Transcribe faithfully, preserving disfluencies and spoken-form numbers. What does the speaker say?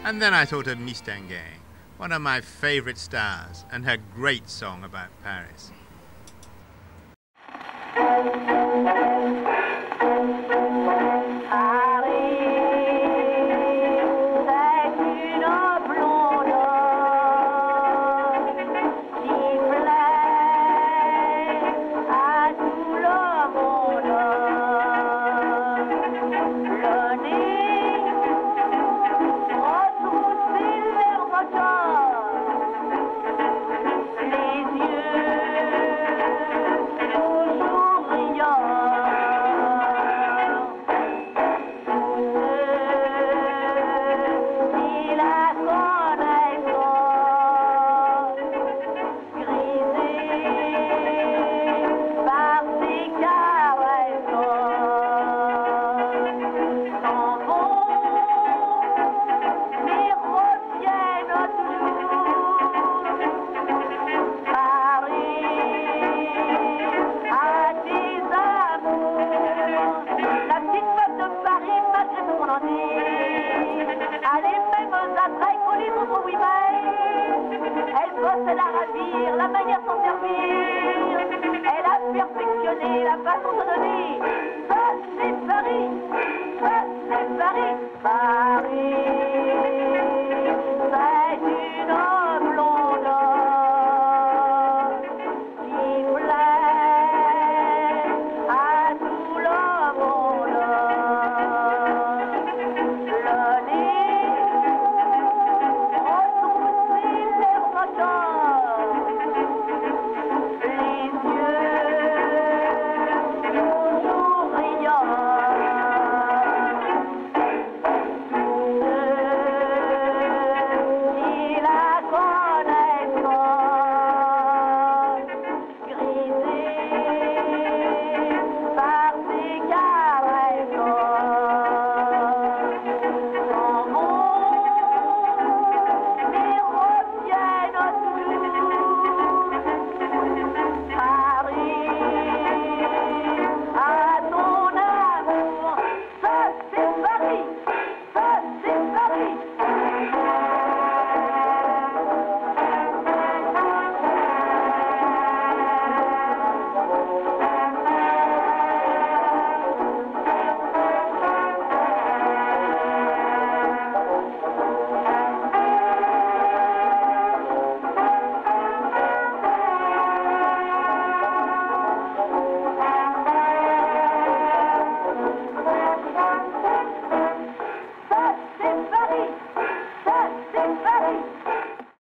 And then I thought of Mistinguette, one of my favorite stars, and her great song about Paris. Elle la ravir, la manière s'en servir. Elle a perfectionné la façon de donner. Ça c'est Paris, ça c'est Paris, Paris.